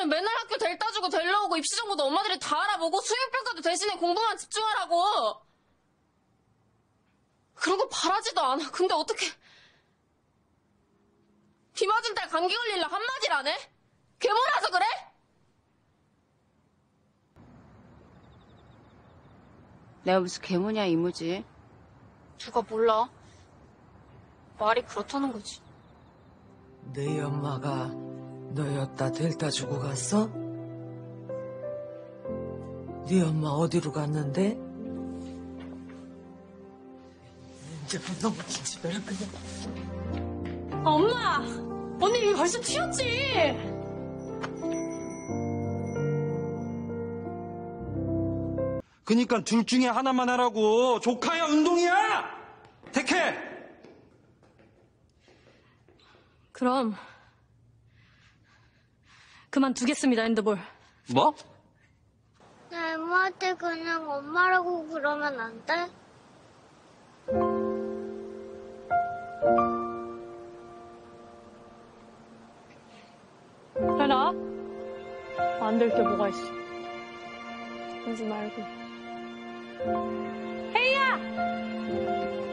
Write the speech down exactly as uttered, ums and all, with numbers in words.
엄마는 맨날 학교 데려다 주고 데리러 오고 입시 정보도 엄마들이 다 알아보고 수행평가도 대신에 공부만 집중하라고. 그런 거 바라지도 않아. 근데 어떻게 비 맞은 딸 감기 걸릴라 한마디를 안 해? 괴물아서 그래? 내가 무슨 괴물이야 이무지. 누가 몰라. 말이 그렇다는 거지. 네 엄마가 너였다 데려다 주고 갔어? 네 엄마 어디로 갔는데? 이제 너무 기집애라 그냥. 아, 엄마! 언니 이미 벌써 튀었지! 그니까 둘 중에 하나만 하라고. 조카야 운동이야! 택해! 그럼 그만두겠습니다, 핸드볼. 뭐? 나 이모한테 그냥 엄마라고 그러면 안 돼? 해라. 안 될 게 뭐가 있어. 그러지 말고. 헤이야!